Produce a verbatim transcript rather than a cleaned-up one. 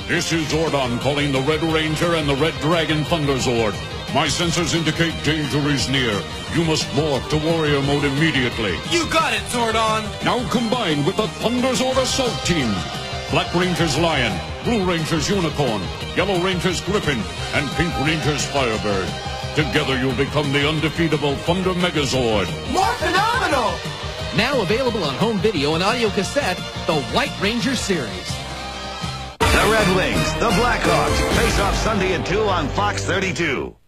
This is Zordon calling the Red Ranger and the Red Dragon Thunder Zord. My sensors indicate danger is near. You must morph to warrior mode immediately. You got it, Zordon! Now combine with the Thunder Zord Assault Team. Black Ranger's Lion, Blue Ranger's Unicorn, Yellow Ranger's Griffin, and Pink Ranger's Firebird. Together you'll become the undefeatable Thunder Megazord. More phenomenal! Now available on home video and audio cassette, the White Ranger series. The Red Wings, the Blackhawks, face off Sunday at two on Fox thirty-two.